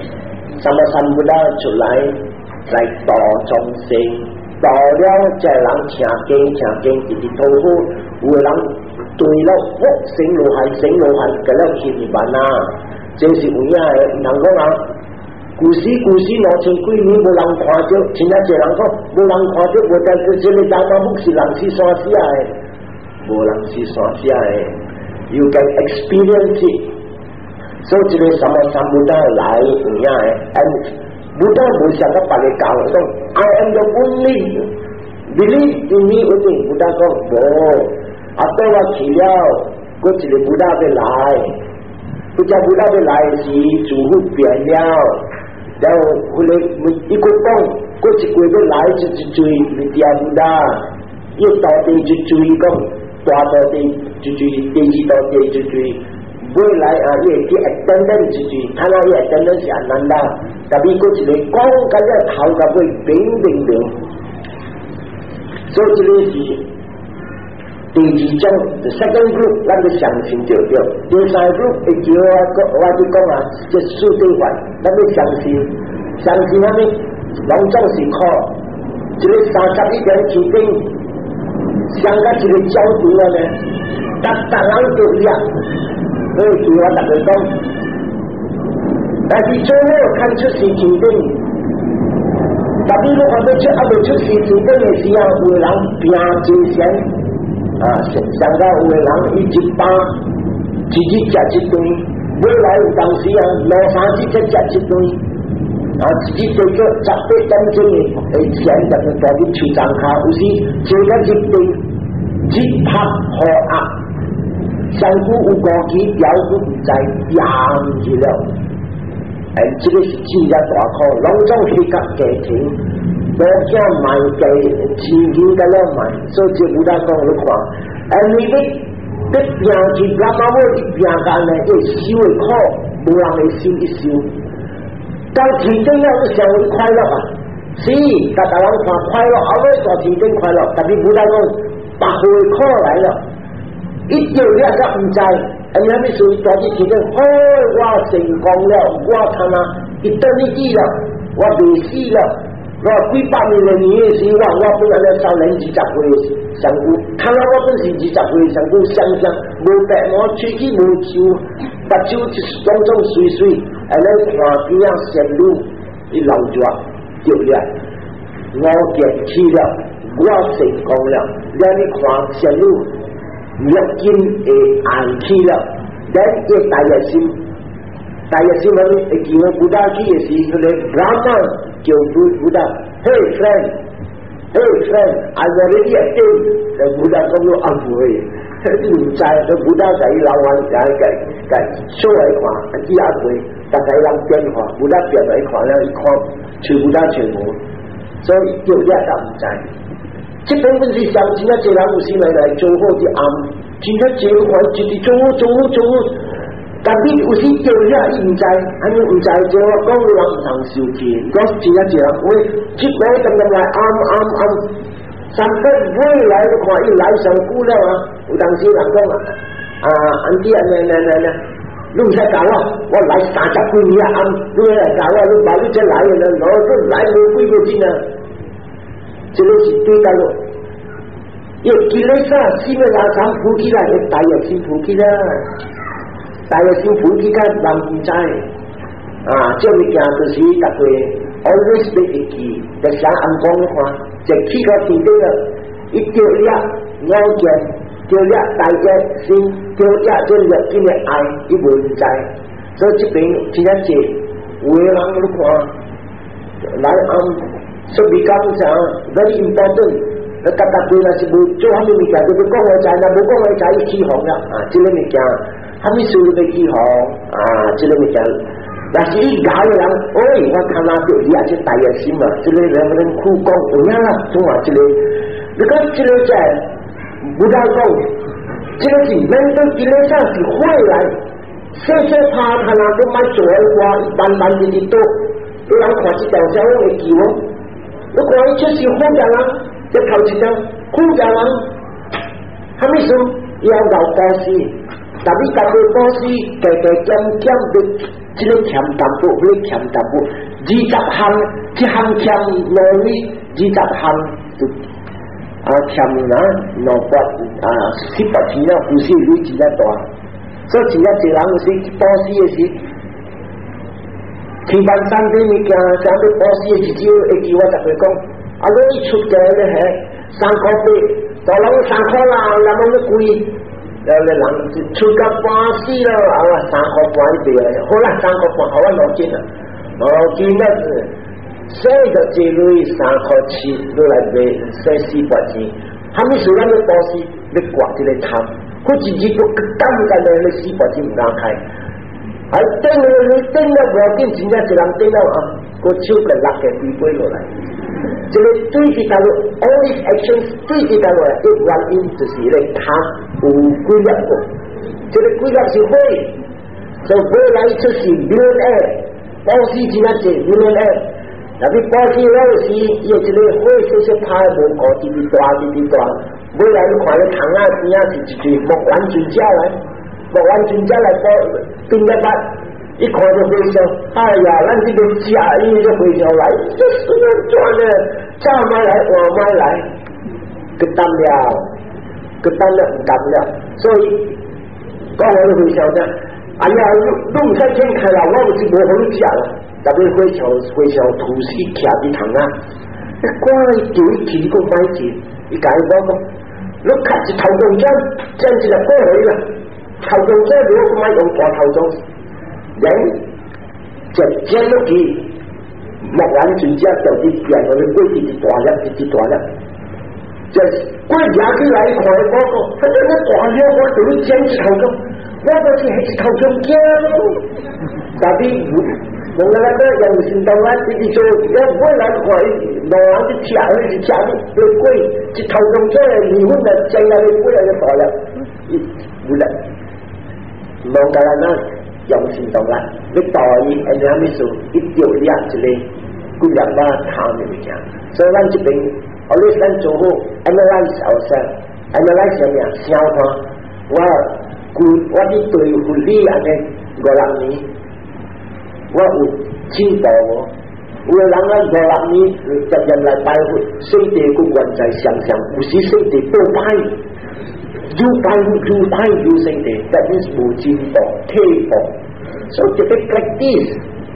lai to trong sing到了這人聽經一直痛苦，有人對了福成路係，咁樣去你辦啊，這是有影嘅，唔通講啊， 古时2000几年无人看到，真正一人讲无人看到，无但是这个大马木是人是山下的，无人是山下的 ，you can experience it。所以这个什么三不达来有影的 ，and 不但无想到别个教我讲 ，I am the only believe in me， 我对不但讲无，阿到我去了，我一个不但要来，不只不但要来是祖父变了。然后后来一个洞，过一个月来就一追，你掂唔得，一到地就追讲，大到地就追，第二到地就追，未来啊，伊会去attendance就追，看下伊attendance是安难啦，特别过一个讲甲了头甲尾平，所以这个是第二种 ，the second group， 咱就相信就对。第三 group 会叫我就讲啊，这数对法，咱就相信啥物？拢总是靠这个31条指定，相甲这个焦点了呢，逐人都一样，所以叫我大家讲，但是最后看出是指定，特别如果要出是指定的时候，有人拼真先。想到有的人伊一巴自己食一顿，未来有当时啊2、3日才食一顿，自己做咗18点钟的钱，就带去树丛下，有时做咗一顿，一拍好压，上古有高级标准唔知压去了，这个是真正大苦，拢总去甲家庭。我叫买给钱的了买，所以就不大讲你看，你的平时干嘛我平间呢？要修的苦，无人来修一修。到天顶了，就社会快乐啊！是，大家人看快乐，后尾到天顶快乐，特别不大讲白户的苦来了，一丢了才唔知，你还没属于到去天顶，我成功了，我看啊，一等你记了，我未死了。我几百年的年的时候，我本来了少年20岁上古，看到我本是20岁上古，想无白毛喙齿无手，目睭就是种种水水，看边啊线路一流住掉了，我捡起了，我成功了，让你看线路越紧会硬起了，咱一大热心会叫我不大去的是迄个Brahma。叫布达 ，Hey friend，I already attend， 布达讲咗暗會，你唔知，布達在老王解show嚟看，一下會，大家人變化，布達變嚟看了，一看，全布達全無，所以有啲人唔知。這本本是上真啊，這人有時來做好啲暗，真啊這款一直做。但你有时叫遐伊唔知，安尼唔知就讲你人唔通受气，我真正一人会一来咁来暗，三个未来就看伊来上久了啊，有当时人讲安弟你唔使教我来30几年暗，你来教我，你把你这来的人，我来无几个钱啊，这个是对的咯。要记咧啥？四面拉长扶起来，要大热先扶起来。大约先扶起间人唔知，这物件就是大家 always 要会记，就想暗光看，就起个天顶了，一掉了，眼见掉了，大家先掉了，就入进来爱，伊无唔知，所以这边真正是有的人都看，来所以讲啥 very important， 那大家对那是无做啥物物件，就是讲我知，那无讲我知，伊起红了，这个物件。他们说的起好这个物件，但是一搞的人，我看到就也是大热心嘛，这个人不能苦讲，有影啦，中华这个，你看这个在不大讲，这个是人都这个上是坏来，他那都买做话一般的多，有人看这条小路会记哦，我看伊就是好家人，这头一条好家人，他们说要搞保险。但你大家保险加减的，这个欠淡薄，那个欠淡薄，20项，一项欠2米，20项就欠600，18钱了，不是你真正大，所以真正一人是保险的是， 去办三点物件，想要保险的只有会记我十岁讲，啊，你出价咧係3塊8，大佬3塊啦，那麼你貴，然後咧人出價半死咯，啊3塊半一條，好啦3塊半，好啊攞錢啦，攞錢那是洗到這類3塊7，攞來賣洗4塊錢，還沒說咱要保險，你掛這個貪，佢自己都根本咧你4塊錢唔敢開。還頂了不要緊，真正一人頂了啊！個手個落嘅飛飛落來，這個對治大陸 all these actions 對治大陸一原因就是咧貪有規律個，這個規律是會，就未來就是 millionaire， 保險真正是 millionaire， 但係保險嗰時伊這個會少少歹無個直直大，未來你看你窗仔邊啊是一隻木蘭水車來。木蘭船家來到冰一發，一看就回笑，哎呀，咱這個假意就回笑來，這是要賺的，早買來晚買來，佢擔了唔擔了，所以講我都回笑啫。哎呀，都唔使錢開啦，我唔是無好食啦，特別回笑吐司徛啲糖啊，一關叫一提個買錢，一解講，你看一頭中獎，這樣子就過去啦。頭中這如果買用大頭中，人就將嗰啲木蘭船家就啲人我哋龜啲大粒，就龜夾起來看嗰個，反正你大了我就會將一頭中，我就是係頭中驚，但係冇那個人行道啊，你做要未來看老人去吃你龜，一頭中這離婚的將來的龜就大了，冇啦。冇㗎啦，那用行動啦，你代伊人哋咩做一條一個規律啦，貪嘅物件，所以咱這邊，always咱做好 analyse ourselves，analyse 什麼呀？消化我啲對護理人嘅5-6年，我有進步喎。有的人啊5-6年10人來拜會，身體個原在想，有時身體都歹。You身體 that means 無進步退步 so to be like this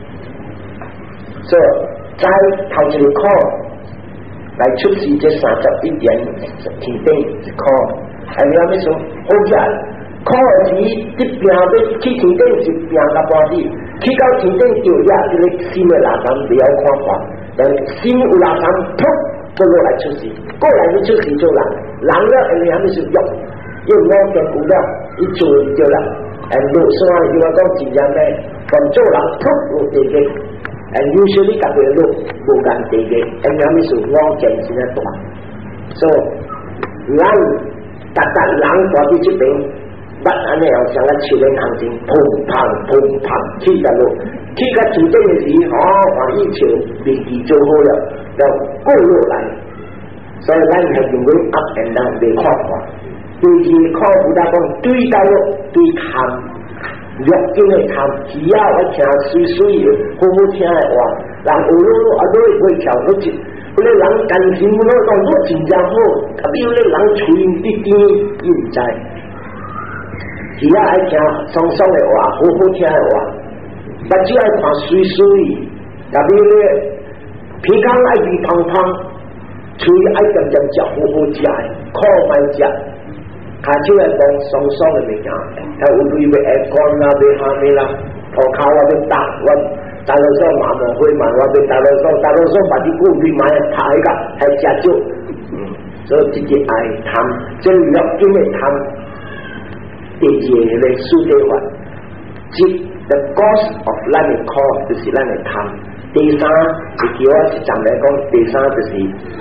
so 在頭一個 call 來出示這31點提定一 call 係咪咩說好嘅 call 時啲病要去提定是病到半死去到提定就也這個心的垃圾不要看法但心有垃圾噗就落來出示過來你出示就人了係咪說用因為我嘅股票一做就啦，落山要我講真正嘅，從做人突落地嘅，usually 特別落無間地嘅，有咩事我見先得大，所以人人嗰啲出邊，不安尼又想一朝嘅行情，砰砰起得落，起個主動嘅時，話一朝未記做好了，就過落來，所以咱係用嗰 up and down 嚟看法。對住靠不大講，對大陸對貪，肉經嘅貪，只要我聽水嘅，好聽嘅話，人有路都會跳出去，嗰啲人感情冇講都真正好，特別有啲人吹啲啲現在，只要愛聽爽嘅話，好聽嘅話，不只愛看水，特別有啲皮康愛肥胖，吹愛點食，好食，靠慢食。下朝係講爽嘅物件，有對要下乾啦，要下面啦，塗骹我要搭我，大陸上麻麻灰麻，我要大陸上把啲股票買拍起㗎，係食少，所以直接愛貪，即係入經嘅貪，第二嘅輸地法，即 the cause of 咱嘅 cause 就是咱嘅貪，第三就叫我實際嚟講，第三就是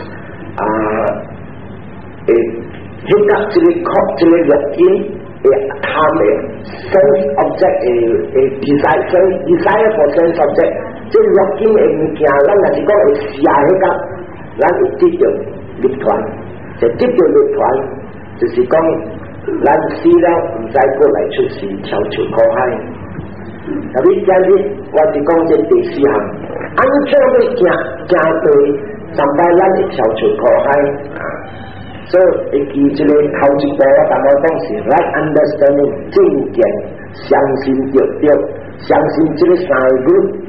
迄個這個肉體嘅貪嘅 sense object desire for sense object，即係肉體嘅物件，咱若是講會寫迄個，咱會接着立團，就接着立團，就是講咱死了唔使過來出事，跳出苦海。特別今日我是講這第四項，安怎要行對，上擺咱會跳出苦海。所以記這個頭一步，我同我講是 right understanding 正見，相信對，相信這個三個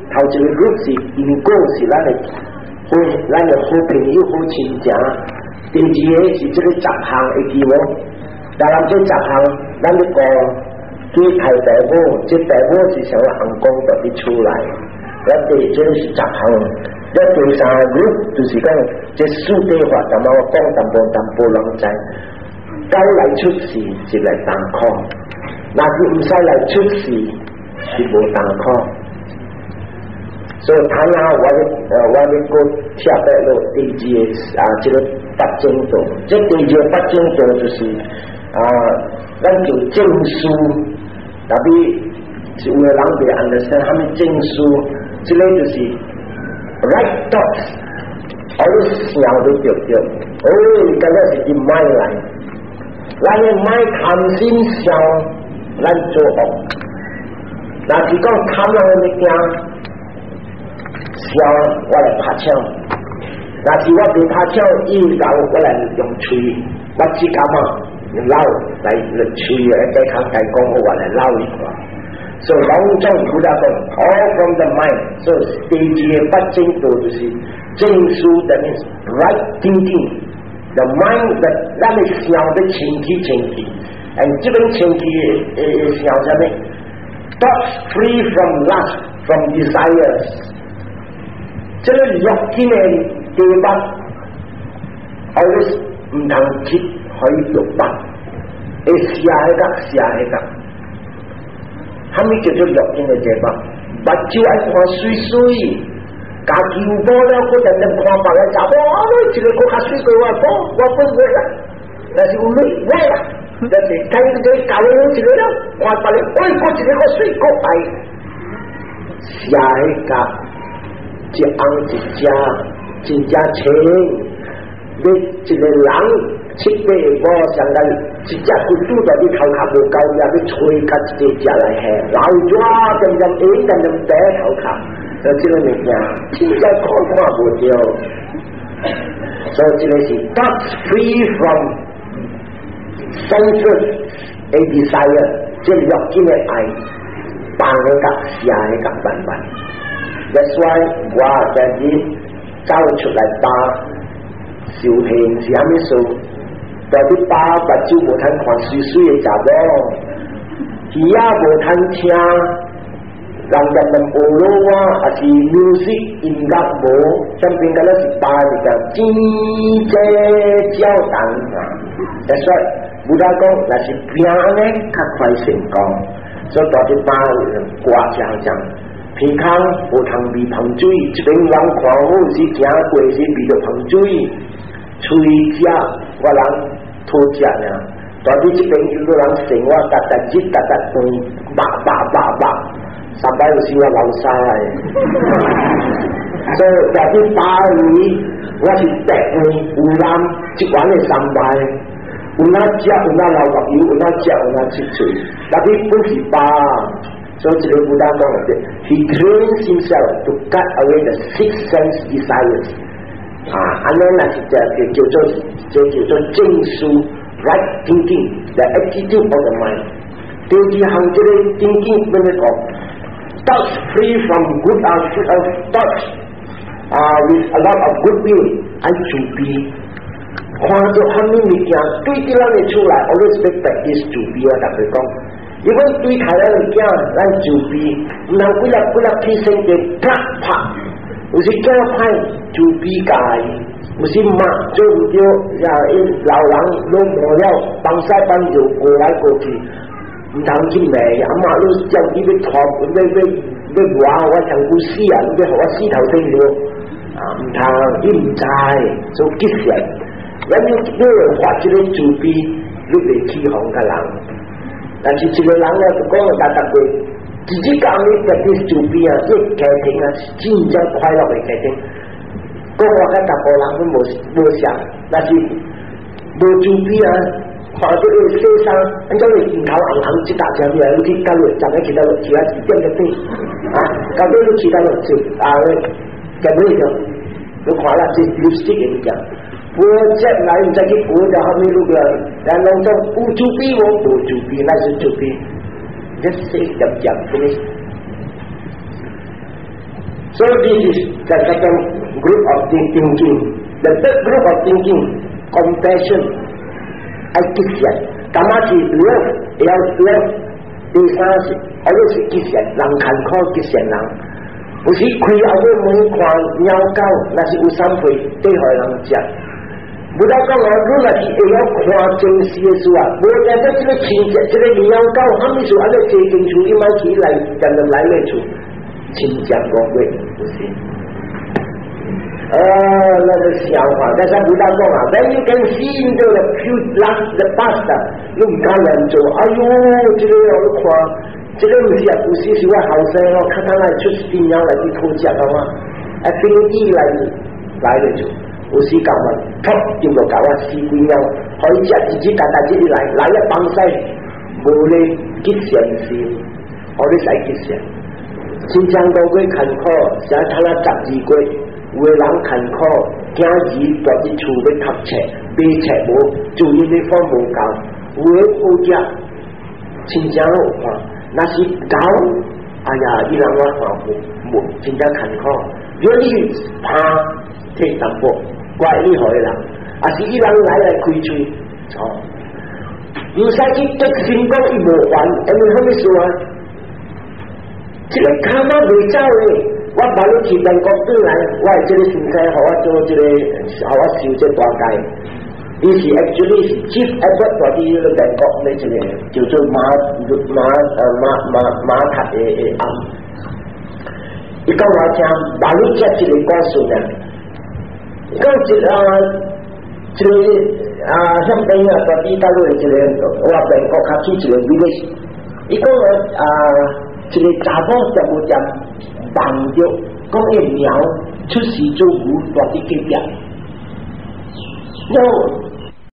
头一个 group 是因果是咱的好朋友好亲情，第二个是这个十项会记无？但係這十項，咱呢個叫提大夫，這大夫是想行功特別出來。一第這是十項，一第三個 group 就是講這數地法，咁我講淡薄人知，狗嚟出事就嚟擔抗，但是唔使嚟出事是冇擔抗。所以睇下我哋個跳得落第二這個八正道，這第二八正道就是咱就證書，特別是有的人袂 understand，他們證書，這個就是 right thoughts， 我想都對，今日是以買來，咱嘅買貪心想，咱做惡，若是講貪人嘅物件。笑我來拍槍，但是我對拍槍以後我來用嘴，我只敢用撈來吹嘅，再看再講我來撈一下。所以老將古大講 all from the mind， 所以第二八正道就是正書的 means right thinking，the mind that 咱哋想的前提，and 這邊前提想啥呢 ？Thoughts free from lust, from desires。這個肉體嘅地方 always 唔通切可以肉白，會下一格，係咪叫做肉體嘅地方？目睭愛看水，家己有波了，嗰陣看別個查某，一個較水過我分過啦，但是有女買啦，但是睇到這教會一個了，看別個，嗰一個較水過愛下一格。一翁一隻，真正清。你一個人七八個上來，一隻骨拄到你頭殼無夠呀，你吹甲一個隻來下，老咗陣陣白頭殼，就這個物件，真正看無着。所以這個是 thoughts free from senses and desire， 這肉體的愛，放喺甲下喺甲慢慢。That's why 我今日走出來打小慶是蝦米數？在啲打目睭無通看水嘅查某，耳仔無通聽人學羅話，還是 music 音樂無，相邊嗰啲是打嚟嘅真正教堂啊。That's why 無得講，那是拼呢較快成功，所以在啲打掛正正。鼻孔無通味香水，一邊人看好是行過是味着香水，喙食我人討食呀，但係這邊有個人生活日飯，三百有時我流沙嘅，所以在啲巴黎我是食飯有人一碗嘅300，有哪食有哪流目油，有哪食有哪切嘴，但係不是巴。So 這個不單講嘅 ，he trains himself to cut away the six sense desires。安尼那是叫做正書 right thinking，the attitude of the mind。第二項這個 thinking 咩講 ？Thoughts free from good thoughts， with a lot of goodwill， 愛主悲。看到蝦米物件對啲人嘅出來 ，always practice 主悲啊，特別講。如果對台灣物件，咱就比唔通幾粒起身嘅啪拍，有時驚歹就比介，有時罵做唔到，老人攏無了，幫西幫就過來過去，唔通去罵，阿媽你叫你要拖，要話我長久死啊，你要互我死頭死了，唔通，你唔知，做吉祥，你發這個就比你袂起哄嘅人。但是一個人呢，就講個大過，自己講呢就啲做邊啊，即係家庭啊，真正快樂嘅家庭。講話嘅大個人都冇想，但是冇做邊啊，或者你先生，按照你面頭紅一大隻咩，你去交流，站喺其他路，其他點嘅啲交流其他路做咁樣樣，你看啦，即係lipstick嘅嘢。我只來唔使去補就後面路個，然後就有主筆我冇主筆，那是主筆，一些入嘅。 So this is the second group of thinking. The third group of thinking, compassion, 愛結善，咁啊是 love， 要 love。第三是，我哋是結善，人坎坷結善人。有時開後尾門看貓狗，那是有三歲對害人食。不但講啊，如若是會曉看正事嘅事啊，無見到這個親戚，這個貓狗，蝦米事安尼坐進厝，伊買起來，人就來咧厝，親家講過，不是。那個笑話，但是不但講啊 ，when you can see into the future, the past， 你唔敢人做，哎呦，這個我看，這個唔是啊，不是是我後生咯，看他來出邊樣來去偷食啊嘛，飛機來咧做，有時間嘛，吸掉落搞啊，試幾樣，可以食自己簡單自己來一幫西，無咧結善事，我哋使結善，新疆嗰個坎坷，成日睇下12個。有的人坎坷，囝兒住喺厝要讀冊，買冊無，就因為方無夠。有的好食，真正好看。若是狗，哎呀，伊人我看無，真正坎坷。如果你怕摕淡薄，怪厲害的人，也是伊人來開喙，哦，唔使去激心講伊無還，因為啥物事啊？這個卡媽未走嘅。我把你去美國轉來，我係這個先生，給我做這個，給我收這大計。伊是 actually 是 chief effort 在啲美國呢這個叫做馬塔嘅案。伊講我聽，把你這這個故事呢，講這個香港啊，在啲大陸這個我美國較起這個 village， 伊講這個查某就無點。望着講個苗出世做牛，大啲幾隻，有